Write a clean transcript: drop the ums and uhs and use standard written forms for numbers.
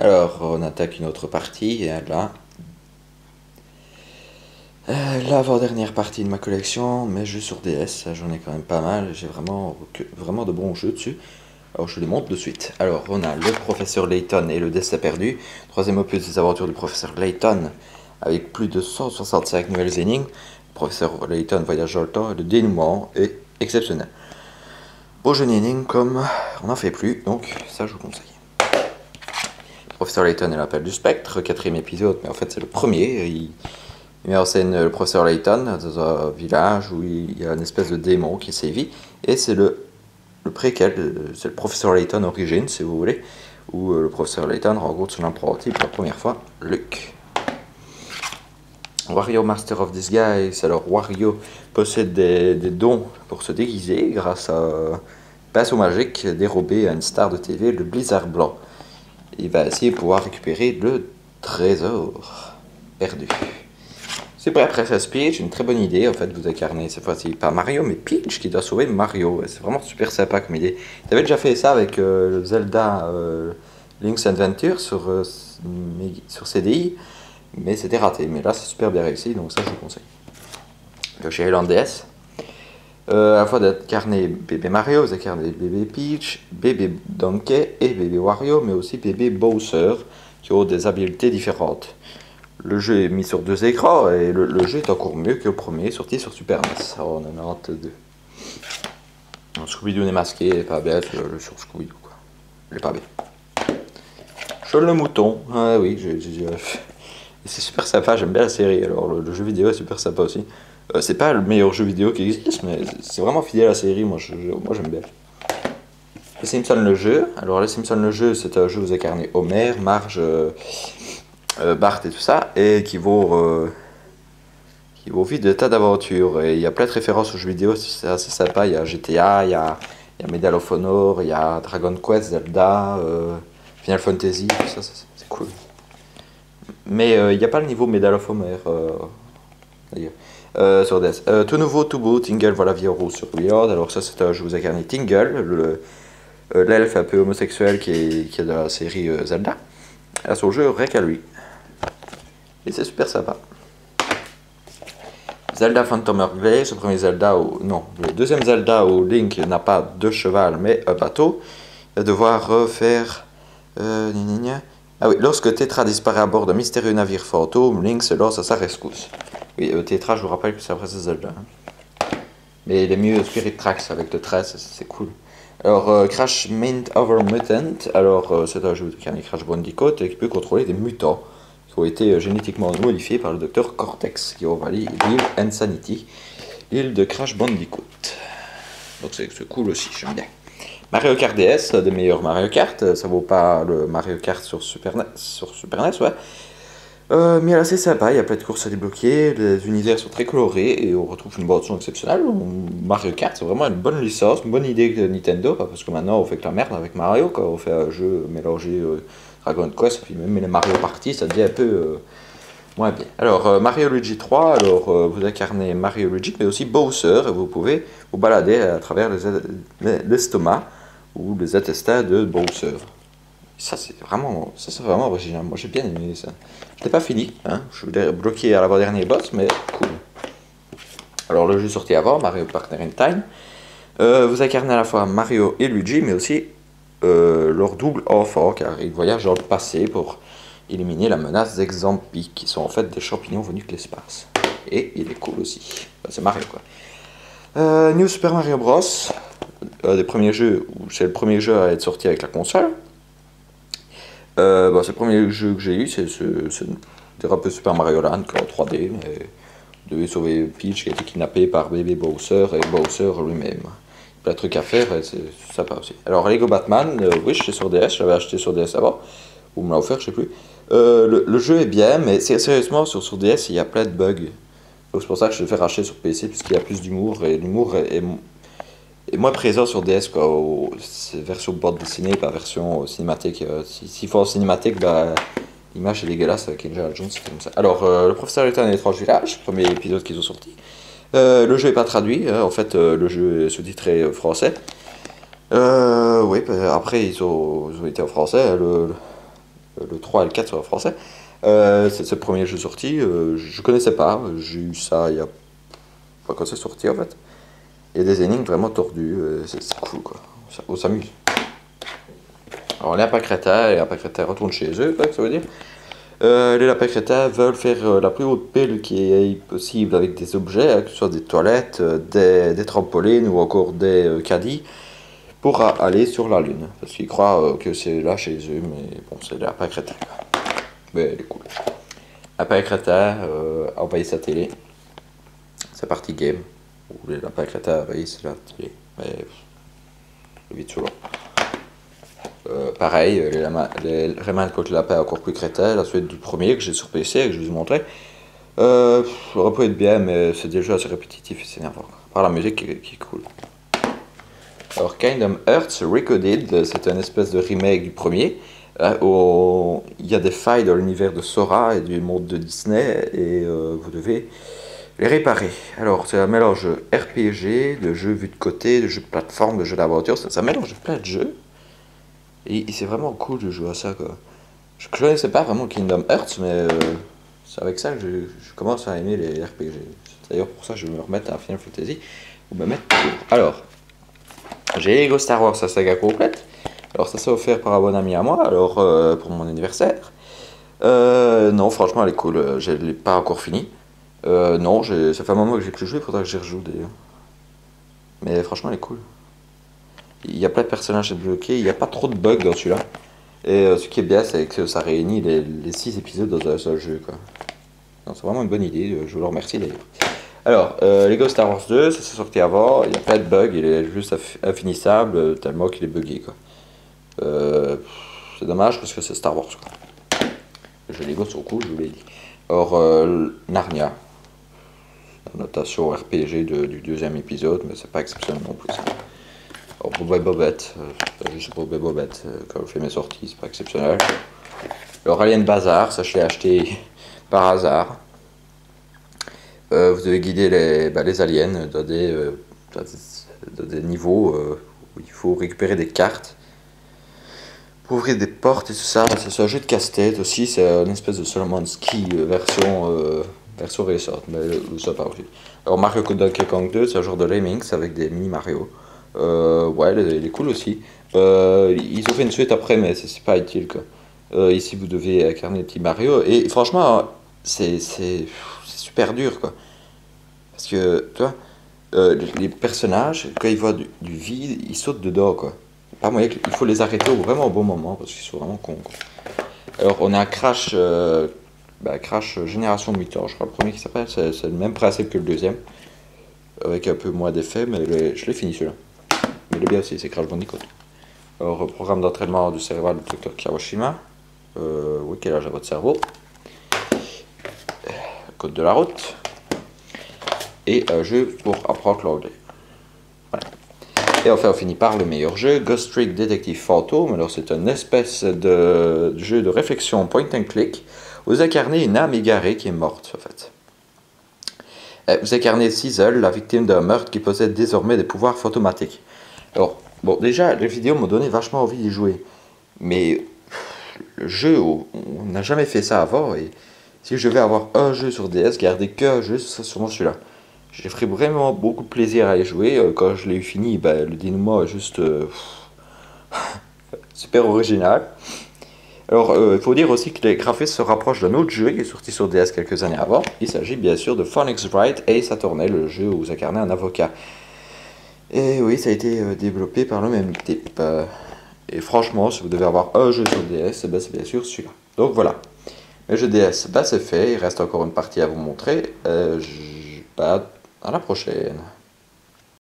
Alors, on attaque une autre partie, et là, l'avant-dernière partie de ma collection, mes jeux sur DS, j'en ai quand même pas mal, j'ai vraiment de bons jeux dessus. Alors je les montre de suite. Alors on a le professeur Layton et le destin perdu, troisième opus des aventures du professeur Layton, avec plus de 165 nouvelles énigmes. Le professeur Layton voyage dans le temps et le dénouement est exceptionnel. Beau jeu d'énigmes comme on n'en fait plus, donc ça je vous conseille. Le professeur Layton et l'appel du spectre, quatrième épisode, mais en fait c'est le premier. Il met en scène le professeur Layton dans un village où il y a une espèce de démon qui sévit, et c'est le préquel, c'est le professeur Layton Origins, si vous voulez, où le professeur Layton rencontre son apprenti pour la première fois, Luke. Wario Master of Disguise, alors Wario possède des dons pour se déguiser grâce à pinceau magique dérobé à une star de TV, le Blizzard Blanc. Il va essayer de pouvoir récupérer le trésor perdu. C'est prêt après sa speech, une très bonne idée. En fait, vous incarnez cette fois-ci pas Mario, mais Peach qui doit sauver Mario. C'est vraiment super sympa comme idée. J'avais déjà fait ça avec le Zelda Link's Adventure sur CDI, mais c'était raté. Mais là, c'est super bien réussi, donc ça, je vous conseille. Chez Island DS, à la fois d'incarner bébé Mario, vous incarnez bébé Peach, bébé Donkey et bébé Wario, mais aussi bébé Bowser, qui ont des habiletés différentes. Le jeu est mis sur 2 écrans et le jeu est encore mieux que le premier, sorti sur Super NES. Alors, on en a hâte de. Scooby-Doo est masqué, il est pas bête, le sur Scooby-Doo quoi. Il est pas bête. Sean le mouton, ah oui, c'est super sympa, j'aime bien la série. Alors, le jeu vidéo est super sympa aussi. C'est pas le meilleur jeu vidéo qui existe, mais c'est vraiment fidèle à la série, moi j'aime bien. Les Simpsons le jeu, alors les Simpsons le jeu, c'est un jeu où vous incarnez Homer, Marge. Bart et tout ça, et qui vaut vite des tas d'aventures. Et il y a plein de références aux jeux vidéo, c'est assez sympa. Il y a GTA, il y a Medal of Honor, il y a Dragon Quest, Zelda, Final Fantasy, tout ça, c'est cool. Mais il n'y a pas le niveau Medal of Honor d'ailleurs. Sur DS. Tout nouveau, tout beau, Tingle voit la vie en rose sur Wii U. Alors ça, c'est un jeu où vous incarnez Tingle, l'elfe un peu homosexuel qui est de la série Zelda. À son jeu, rien qu'à lui. Et c'est super sympa. Zelda Phantom Hourglass, le premier Zelda où... Non, le deuxième Zelda où Link n'a pas de cheval mais un bateau. Il va devoir refaire... Ah oui, lorsque Tetra disparaît à bord d'un mystérieux navire fantôme, Link se lance à sa rescousse. Oui, Tetra, je vous rappelle que c'est après ce Zelda. Mais il est mieux Spirit Tracks avec le 13, c'est cool. Alors, Crash Mint Over Mutant, alors c'est un jeu qui a Crash Bandicoot et qui peut contrôler des mutants qui ont été génétiquement modifiés par le docteur Cortex, qui envahit l'île Insanity, l'île de Crash Bandicoot. Donc c'est cool aussi, j'aime bien. Mario Kart DS, des meilleurs Mario Kart, ça vaut pas le Mario Kart sur Super NES, ouais. Mais là c'est sympa, il y a plein de courses à débloquer, les univers sont très colorés et on retrouve une bande son exceptionnelle. Mario Kart c'est vraiment une bonne licence, une bonne idée de Nintendo, parce que maintenant on fait que la merde avec Mario, quand on fait un jeu mélangé Dragon Quest, puis même les Mario Party, ça devient un peu moins bien. Alors Mario Luigi 3, alors vous incarnez Mario Luigi, mais aussi Bowser, et vous pouvez vous balader à travers l'estomac ou les intestins de Bowser. Ça c'est vraiment original, moi j'ai bien aimé ça. Je l'ai pas fini, hein. Je suis bloqué à l'avant-dernier boss, mais cool. Alors le jeu sorti avant, Mario Partner in Time, vous incarnez à la fois Mario et Luigi, mais aussi leur double enfant, car ils voyagent dans le passé pour éliminer la menace des Zampi, qui sont en fait des champignons venus de l'espace. Et il est cool aussi, c'est Mario quoi. New Super Mario Bros, des premiers jeux, c'est le premier jeu à être sorti avec la console. C'est le premier jeu que j'ai eu, c'est un peu Super Mario Land en 3D, mais vous devez sauver Peach qui a été kidnappé par bébé Bowser et Bowser lui-même. Plein de trucs à faire, et c'est sympa aussi. Alors Lego Batman, oui, j'étais sur DS, j'avais acheté sur DS avant, ou me l'a offert, je sais plus. Le jeu est bien, mais sérieusement, sur DS, il y a plein de bugs. Donc c'est pour ça que je le fais racheter sur PC, puisqu'il y a plus d'humour, et l'humour est moins présent sur DS, quoi. C'est version bande dessinée, pas version cinématique. S'il faut en cinématique, bah, l'image est dégueulasse avec Indiana Jones, c'est comme ça. Alors, le professeur Layton et l'étrange village, premier épisode qu'ils ont sorti. Le jeu n'est pas traduit, hein. En fait, le jeu est sous-titré français. Oui, après ils ont été en français. le 3 et le 4 sur français. C'est le premier jeu sorti, je connaissais pas, j'ai eu ça il y a pas quand c'est sorti en fait. Il y a des énigmes vraiment tordues, c'est cool quoi, on s'amuse. Alors les lapins crétins retournent chez eux, quoi, ça veut dire. Les lapins crétins veulent faire la plus haute pile qui est possible avec des objets, hein, que ce soit des toilettes, des trampolines ou encore des caddies, pour aller sur la Lune. Parce qu'ils croient que c'est là chez eux, mais bon, c'est les lapins crétins. Mais elle est cool. Lapin crétin envahit sa télé. C'est parti game. Où les lapins crétins envahissent la télé. Mais vite souvent. Pareil, les Rayman contre le lapin encore plus crétin. La suite du premier que j'ai sur PC et que je vous ai montré. Ça aurait pu être bien, mais c'est déjà assez répétitif et c'est énervant. Par la musique qui est cool. Alors, Kingdom Hearts Recoded, c'est un espèce de remake du premier. Où il y a des failles dans l'univers de Sora et du monde de Disney et vous devez les réparer. Alors c'est un mélange RPG, de jeux vus de côté, de jeux de plateforme, de jeux d'aventure, ça mélange plein de jeux et c'est vraiment cool de jouer à ça quoi. Je connaissais pas vraiment Kingdom Hearts mais c'est avec ça que je commence à aimer les RPG. C'est d'ailleurs pour ça que je vais me remettre à Final Fantasy ou me mettre toujours. Alors j'ai Lego Star Wars, sa saga complète. Alors ça s'est offert par un bon ami à moi, alors pour mon anniversaire. Non, franchement elle est cool, je ne l'ai pas encore fini. Non, ça fait un moment que j'ai plus joué, il faudra que j'y rejoue d'ailleurs. Mais franchement elle est cool. Il y a plein de personnages à débloquer, il n'y a pas trop de bugs dans celui-là. Et ce qui est bien c'est que ça réunit les 6 épisodes dans un seul jeu quoi. C'est vraiment une bonne idée, je vous le remercie d'ailleurs. Alors, Lego Star Wars 2, ça s'est sorti avant, il y a plein de bugs, il est juste infinissable tellement qu'il est buggé quoi. C'est dommage parce que c'est Star Wars quoi. Les jeux Lego sont cool, je vous l'ai dit. Or, Narnia, la notation RPG du deuxième épisode, mais c'est pas exceptionnel non plus. Alors, Boba et Bobette, juste Boba et Bobette, quand le film est sorti, c'est pas exceptionnel. Alors, Alien Bazar, ça je l'ai acheté par hasard. Vous devez guider les aliens dans des niveaux où il faut récupérer des cartes pour ouvrir des portes et tout ça. C'est un jeu de casse-tête aussi, c'est une espèce de Solomon Ski version récente, mais ça pas aussi. Alors Mario Donkey Kong 2, c'est un genre de Lemmings avec des mini Mario. Ouais, il est cool aussi. Ils ont fait une suite après, mais c'est pas utile quoi. Ici vous devez incarner le petit Mario et franchement c'est super dur quoi. Parce que, tu vois, les personnages, quand ils voient du vide, ils sautent dedans, quoi. Pas moyen il faut les arrêter vraiment au bon moment, parce qu'ils sont vraiment cons, quoi. Alors, on a Crash, Crash Génération Mutant, je crois, le premier qui s'appelle, c'est le même principe que le deuxième, avec un peu moins d'effets, mais je l'ai fini celui-là. Mais il est bien aussi, c'est Crash Bandicoot. Alors, programme d'entraînement du cérébral du Dr Kawashima. Oui, quel âge a votre cerveau? Code de la route. Et un jeu pour apprendre l'anglais. Voilà. Et enfin on finit par le meilleur jeu, Ghost Trick Detective Phantom. Alors c'est une espèce de jeu de réflexion point and click. Vous incarnez une âme égarée qui est morte en fait. Vous incarnez Cecil, la victime d'un meurtre qui possède désormais des pouvoirs fantomatiques. Alors bon déjà les vidéos m'ont donné vachement envie d'y jouer. Mais le jeu, on n'a jamais fait ça avant et si je vais avoir un jeu sur DS, garder qu'un jeu, ce sera sûrement celui-là. J'ai pris vraiment beaucoup de plaisir à y jouer. Quand je l'ai eu fini, le dénouement est juste super original. Alors, il faut dire aussi que les graphismes se rapprochent d'un autre jeu qui est sorti sur DS quelques années avant. Il s'agit bien sûr de Phoenix Wright Ace Attorney, le jeu où vous incarnez un avocat. Et oui, ça a été développé par le même type. Et franchement, si vous devez avoir un jeu sur DS, c'est bien sûr celui-là. Donc voilà. Le jeu DS, c'est fait. Il reste encore une partie à vous montrer. À la prochaine.